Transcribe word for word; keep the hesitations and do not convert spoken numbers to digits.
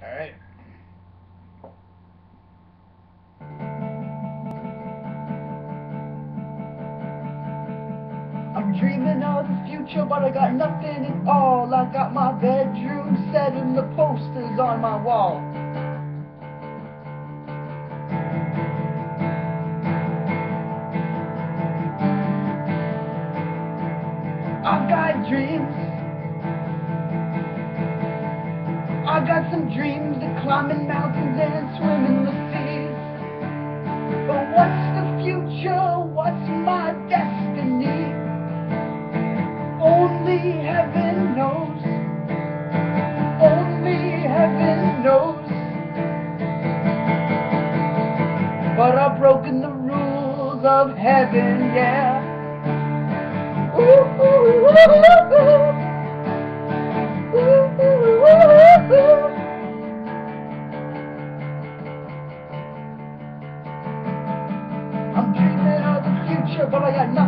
Alright. I'm dreaming of the future, but I got nothing at all. I got my bedroom set and the posters on my wall. I've got dreams. I got some dreams of climbing mountains and swimming the seas. But what's the future? What's my destiny? Only heaven knows. Only heaven knows. But I've broken the rules of heaven, yeah. Ooh, ooh, ooh, ooh. Ooh, ooh, ooh, ooh. I'm dreaming of the future, but I got nothing.